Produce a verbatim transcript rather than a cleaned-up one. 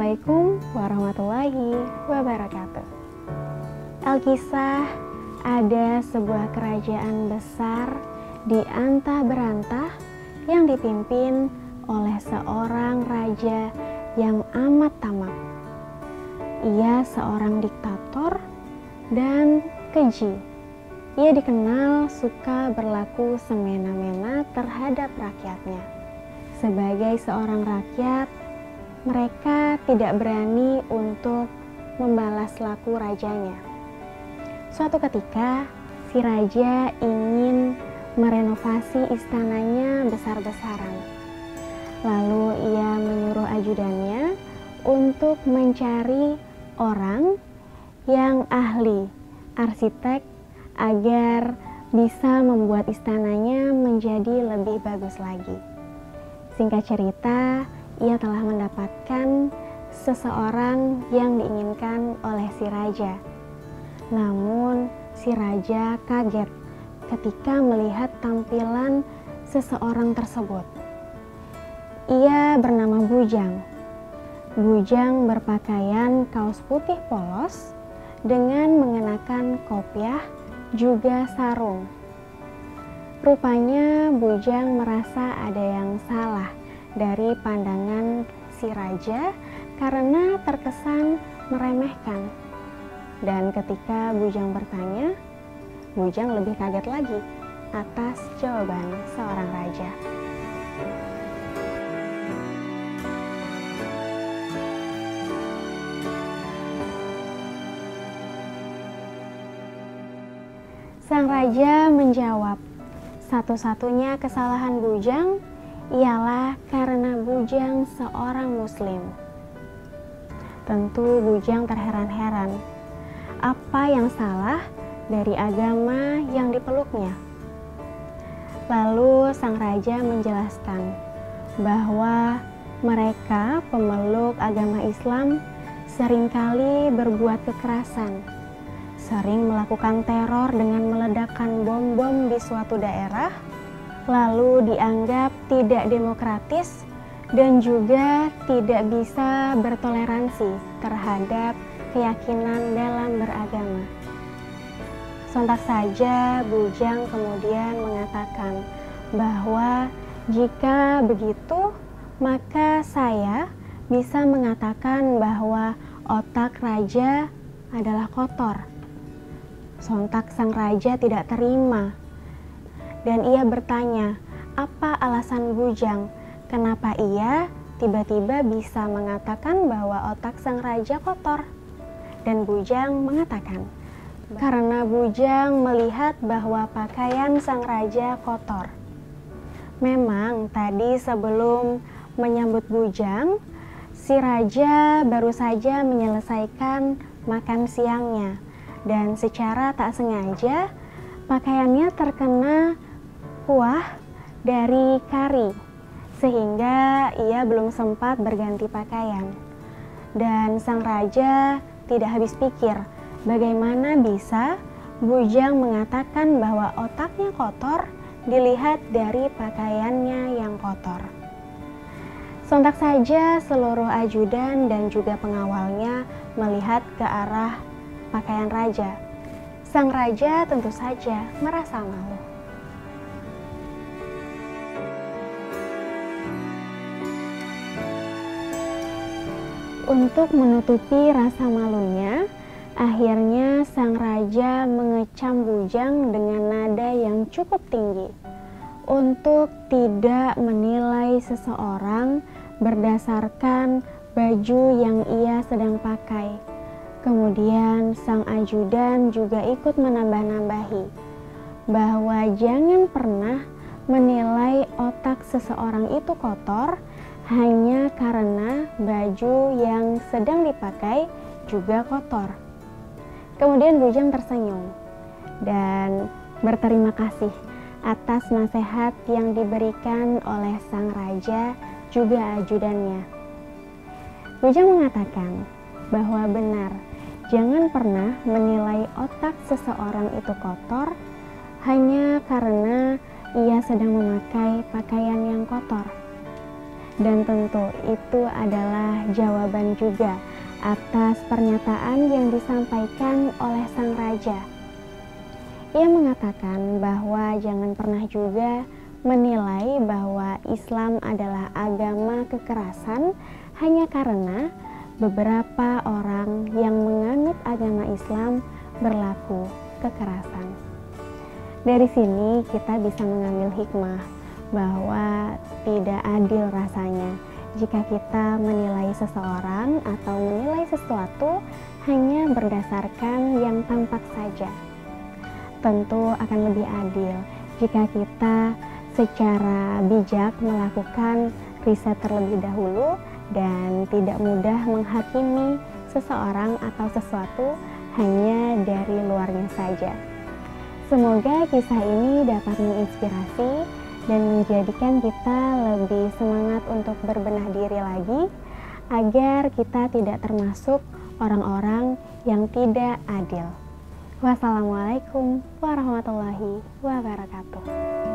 Assalamualaikum warahmatullahi wabarakatuh. Alkisah, ada sebuah kerajaan besar di antah berantah yang dipimpin oleh seorang raja yang amat tamak. Ia seorang diktator dan keji. Ia dikenal suka berlaku semena-mena terhadap rakyatnya. Sebagai seorang rakyat, mereka tidak berani untuk membalas laku rajanya. Suatu ketika, si raja ingin merenovasi istananya besar-besaran. Lalu ia menyuruh ajudannya untuk mencari orang yang ahli arsitek agar bisa membuat istananya menjadi lebih bagus lagi. Singkat cerita, ia telah mendapatkan seseorang yang diinginkan oleh si raja. Namun si raja kaget ketika melihat tampilan seseorang tersebut. Ia bernama Bujang. Bujang berpakaian kaos putih polos dengan mengenakan kopiah juga sarung. Rupanya Bujang merasa ada yang salah dari pandangan si raja karena terkesan meremehkan. Dan ketika Bujang bertanya, Bujang lebih kaget lagi atas jawaban seorang raja. Sang raja menjawab, satu-satunya kesalahan Bujang ialah karena Bujang seorang muslim. Tentu Bujang terheran-heran. Apa yang salah dari agama yang dipeluknya? Lalu sang raja menjelaskan bahwa mereka pemeluk agama Islam seringkali berbuat kekerasan, sering melakukan teror dengan meledakkan bom-bom di suatu daerah, lalu dianggap tidak demokratis dan juga tidak bisa bertoleransi terhadap keyakinan dalam beragama. Sontak saja Bujang kemudian mengatakan bahwa jika begitu, maka saya bisa mengatakan bahwa otak raja adalah kotor. Sontak sang raja tidak terima dan ia bertanya, apa alasan Bujang? Kenapa ia tiba-tiba bisa mengatakan bahwa otak sang raja kotor? Dan Bujang mengatakan, karena Bujang melihat bahwa pakaian sang raja kotor. Memang tadi sebelum menyambut Bujang, si raja baru saja menyelesaikan makan siangnya. Dan secara tak sengaja, pakaiannya terkena kuah dari kari, sehingga ia belum sempat berganti pakaian. Dan sang raja tidak habis pikir, bagaimana bisa Bujang mengatakan bahwa otaknya kotor dilihat dari pakaiannya yang kotor. Sontak saja seluruh ajudan dan juga pengawalnya melihat ke arah pakaian raja. Sang raja tentu saja merasa malu. Untuk menutupi rasa malunya, akhirnya sang raja mengecam Bujang dengan nada yang cukup tinggi untuk tidak menilai seseorang berdasarkan baju yang ia sedang pakai. Kemudian sang ajudan juga ikut menambah-nambahi bahwa jangan pernah menilai otak seseorang itu kotor hanya karena baju yang sedang dipakai juga kotor. Kemudian Bujang tersenyum dan berterima kasih atas nasihat yang diberikan oleh sang raja juga ajudannya. Bujang mengatakan bahwa benar, jangan pernah menilai otak seseorang itu kotor hanya karena ia sedang memakai pakaian yang kotor. Dan tentu itu adalah jawaban juga atas pernyataan yang disampaikan oleh sang raja. Ia mengatakan bahwa jangan pernah juga menilai bahwa Islam adalah agama kekerasan hanya karena beberapa orang yang menganut agama Islam berlaku kekerasan. Dari sini kita bisa mengambil hikmah bahwa tidak adil rasanya jika kita menilai seseorang atau menilai sesuatu hanya berdasarkan yang tampak saja. Tentu akan lebih adil jika kita secara bijak melakukan riset terlebih dahulu dan tidak mudah menghakimi seseorang atau sesuatu hanya dari luarnya saja. Semoga kisah ini dapat menginspirasi dan menjadikan kita lebih semangat untuk berbenah diri lagi agar kita tidak termasuk orang-orang yang tidak adil. Wassalamualaikum warahmatullahi wabarakatuh.